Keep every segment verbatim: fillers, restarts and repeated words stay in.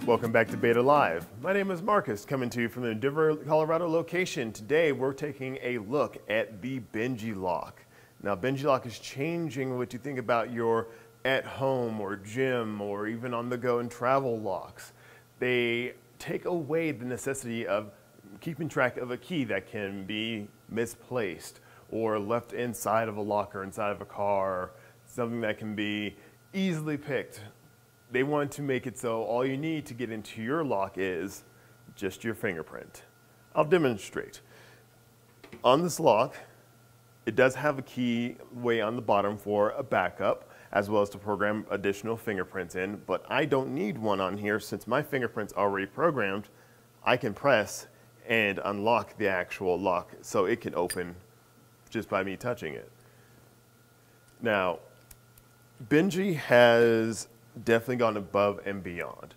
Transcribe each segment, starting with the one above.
Welcome back to Beta Live. My name is Marcus, coming to you from the Denver, Colorado location. Today we're taking a look at the BenjiLock. Now BenjiLock is changing what you think about your at-home or gym or even on-the-go and travel locks. They take away the necessity of keeping track of a key that can be misplaced or left inside of a locker, inside of a car, something that can be easily picked. They want to make it so all you need to get into your lock is just your fingerprint. I'll demonstrate. On this lock, it does have a key way on the bottom for a backup, as well as to program additional fingerprints in, but I don't need one on here since my fingerprint's already programmed. I can press and unlock the actual lock so it can open just by me touching it. Now, Benji has definitely gone above and beyond.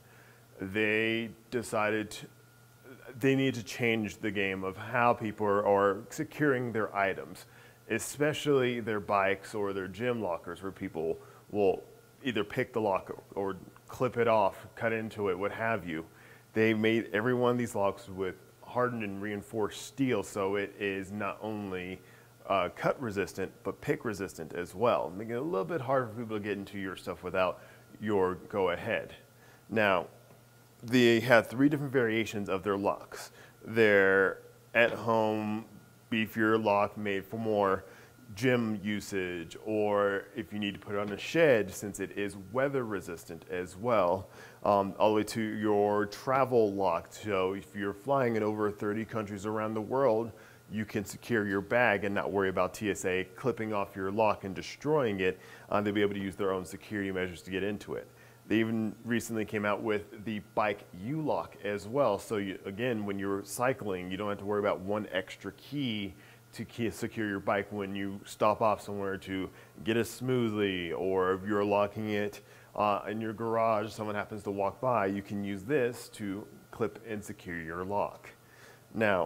They decided to, they need to change the game of how people are, are securing their items, especially their bikes or their gym lockers, where people will either pick the lock or, or clip it off, cut into it, what have you. They made every one of these locks with hardened and reinforced steel, so it is not only uh, cut resistant, but pick resistant as well, making it a little bit harder for people to get into your stuff without your go ahead. Now, they have three different variations of their locks. Their at-home beefier lock made for more gym usage, or if you need to put it on a shed since it is weather resistant as well, um, all the way to your travel lock. So if you're flying in over thirty countries around the world, you can secure your bag and not worry about T S A clipping off your lock and destroying it. Uh, they'll be able to use their own security measures to get into it. They even recently came out with the bike U-lock as well. So you, again, when you're cycling, you don't have to worry about one extra key to key secure your bike when you stop off somewhere to get a smoothie, or if you're locking it uh, in your garage, someone happens to walk by, you can use this to clip and secure your lock. Now,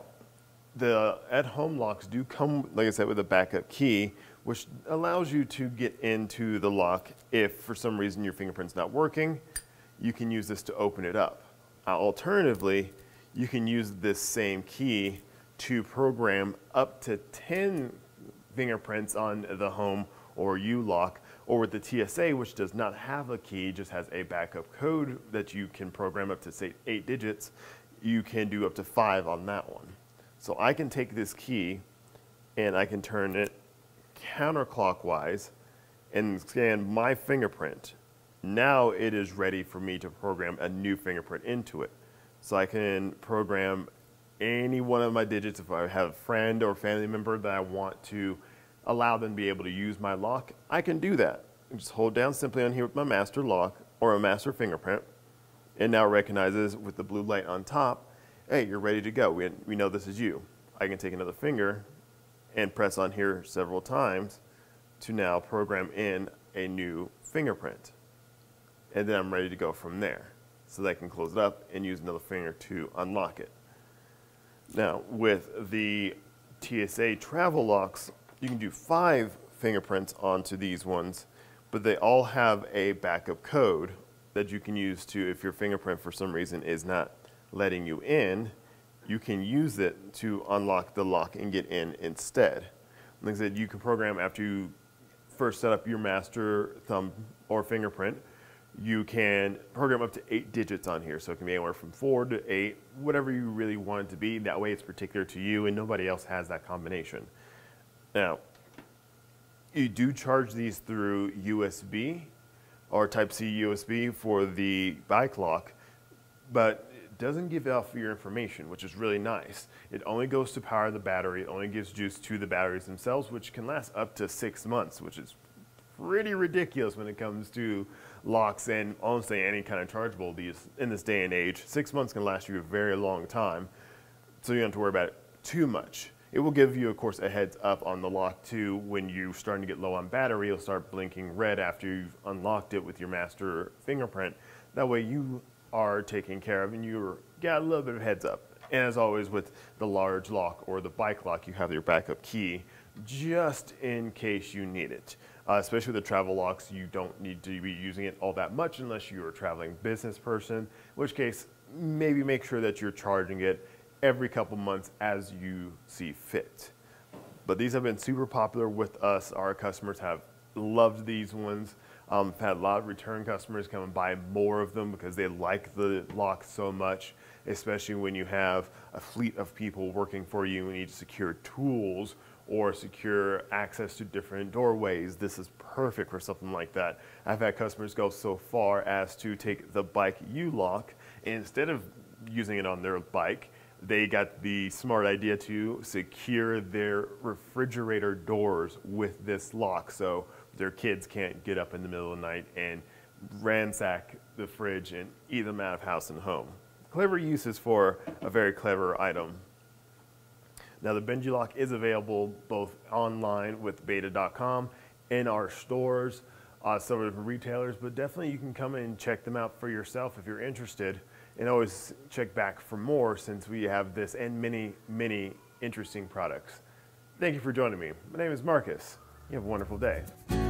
the at-home locks do come, like I said, with a backup key, which allows you to get into the lock if for some reason your fingerprint's not working. You can use this to open it up. Uh, alternatively, you can use this same key to program up to ten fingerprints on the home or U-lock, or with the T S A, which does not have a key, just has a backup code that you can program up to, say, eight digits. You can do up to five on that one. So I can take this key and I can turn it counterclockwise and scan my fingerprint. Now it is ready for me to program a new fingerprint into it. So I can program any one of my digits. If I have a friend or family member that I want to allow them to be able to use my lock, I can do that. I just hold down simply on here with my master lock or a master fingerprint. It now recognizes with the blue light on top, hey, you're ready to go. We, we know this is you. I can take another finger and press on here several times to now program in a new fingerprint. And then I'm ready to go from there. So that I can close it up and use another finger to unlock it. Now, with the T S A travel locks, you can do five fingerprints onto these ones, but they all have a backup code that you can use to, if your fingerprint for some reason is not letting you in, you can use it to unlock the lock and get in instead. Like I said, you can program after you first set up your master thumb or fingerprint. You can program up to eight digits on here, so it can be anywhere from four to eight, whatever you really want it to be. That way it's particular to you and nobody else has that combination. Now, you do charge these through U S B or Type C U S B for the bike lock, but it doesn't give off your information, which is really nice. It only goes to power the battery. It only gives juice to the batteries themselves, which can last up to six months, which is pretty ridiculous when it comes to locks and honestly any kind of chargeable these in this day and age. Six months can last you a very long time, so you don't have to worry about it too much. It will give you, of course, a heads up on the lock too. When you're starting to get low on battery, it'll start blinking red after you've unlocked it with your master fingerprint. That way you are taken care of and you've got a little bit of heads up. And as always with the large lock or the bike lock, you have your backup key just in case you need it. Uh, especially with the travel locks, you don't need to be using it all that much unless you're a traveling business person, in which case maybe make sure that you're charging it every couple months as you see fit. But these have been super popular with us. Our customers have loved these ones. Um, I've had a lot of return customers come and buy more of them because they like the lock so much, especially when you have a fleet of people working for you and you need to secure tools or secure access to different doorways. This is perfect for something like that. I've had customers go so far as to take the bike U-lock, and instead of using it on their bike, they got the smart idea to secure their refrigerator doors with this lock so their kids can't get up in the middle of the night and ransack the fridge and eat them out of house and home. Clever uses for a very clever item. Now the BenjiLock is available both online with b eight ta dot com, in our stores, uh, some of the retailers, but definitely you can come in and check them out for yourself if you're interested, and always check back for more since we have this and many, many interesting products. Thank you for joining me. My name is Marcus. You have a wonderful day.